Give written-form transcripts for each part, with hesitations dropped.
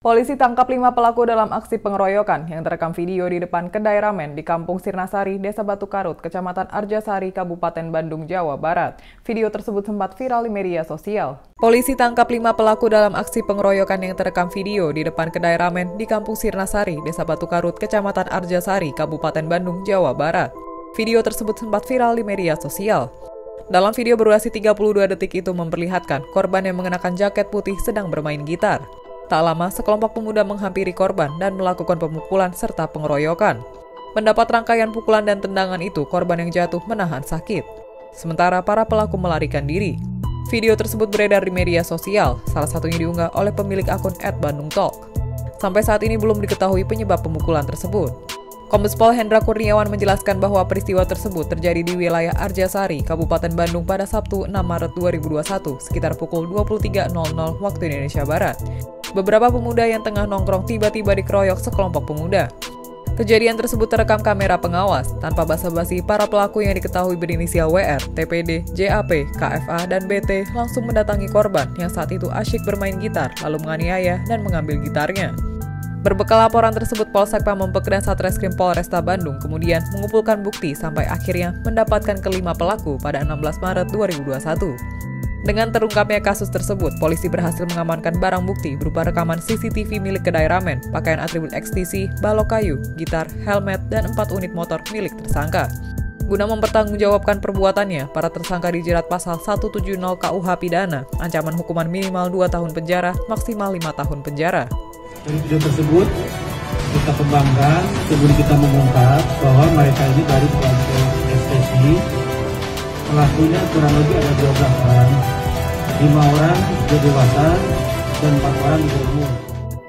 Polisi tangkap 5 pelaku dalam aksi pengeroyokan yang terekam video di depan kedai ramen di Kampung Sirnasari, Desa Batu Karut, Kecamatan Arjasari, Kabupaten Bandung, Jawa Barat. Video tersebut sempat viral di media sosial. Polisi tangkap 5 pelaku dalam aksi pengeroyokan yang terekam video di depan kedai ramen di Kampung Sirnasari, Desa Batu Karut, Kecamatan Arjasari, Kabupaten Bandung, Jawa Barat. Video tersebut sempat viral di media sosial. Dalam video berdurasi 32 detik itu memperlihatkan korban yang mengenakan jaket putih sedang bermain gitar. Tak lama, sekelompok pemuda menghampiri korban dan melakukan pemukulan serta pengeroyokan. Mendapat rangkaian pukulan dan tendangan itu, korban yang jatuh menahan sakit. Sementara para pelaku melarikan diri. Video tersebut beredar di media sosial, salah satunya diunggah oleh pemilik akun @bandungtalk. Sampai saat ini belum diketahui penyebab pemukulan tersebut. Kombes Pol Hendra Kurniawan menjelaskan bahwa peristiwa tersebut terjadi di wilayah Arjasari, Kabupaten Bandung pada Sabtu 6 Maret 2021, sekitar pukul 23.00 waktu Indonesia Barat. Beberapa pemuda yang tengah nongkrong tiba-tiba dikeroyok sekelompok pemuda. Kejadian tersebut terekam kamera pengawas. Tanpa basa-basi, para pelaku yang diketahui berinisial WR, TPD, JAP, KFA, dan BT langsung mendatangi korban yang saat itu asyik bermain gitar, lalu menganiaya dan mengambil gitarnya. Berbekal laporan tersebut, Polsek Pamempek dan Satreskrim Polresta Bandung kemudian mengumpulkan bukti sampai akhirnya mendapatkan kelima pelaku pada 16 Maret 2021. Dengan terungkapnya kasus tersebut, polisi berhasil mengamankan barang bukti berupa rekaman CCTV milik kedai ramen, pakaian atribut XTC, balok kayu, gitar, helmet, dan 4 unit motor milik tersangka. Guna mempertanggungjawabkan perbuatannya, para tersangka dijerat pasal 170 KUH Pidana, ancaman hukuman minimal 2 tahun penjara, maksimal 5 tahun penjara. Dari video tersebut, kita kembangkan sebelum kita mengungkap bahwa mereka ini dari kelompok XTC. Pelakunya kurang lebih ada 12 orang, 5 orang sudah dewasa dan 4 orang di bawah umur.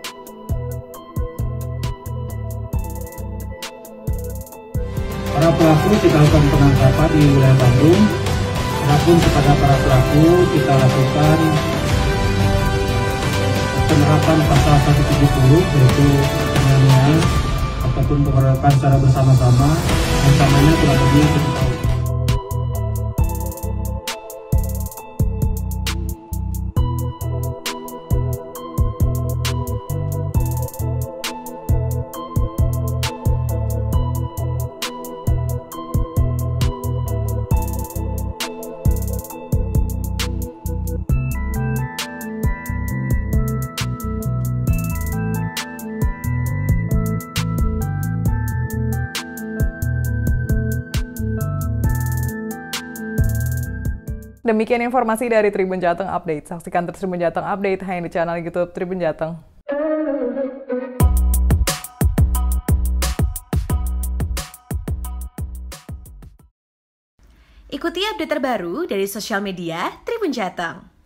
Para pelaku kita lakukan penangkapan di wilayah Bandung. Adapun kepada para pelaku kita lakukan penerapan pasal 170 yaitu penganiayaan ataupun pengeroyokan secara bersama-sama, ancamannya kurang lebih 1 tahun. Demikian informasi dari Tribun Jateng Update. Saksikan terus Tribun Jateng Update hanya di channel YouTube Tribun Jateng. Ikuti update terbaru dari sosial media Tribun Jateng.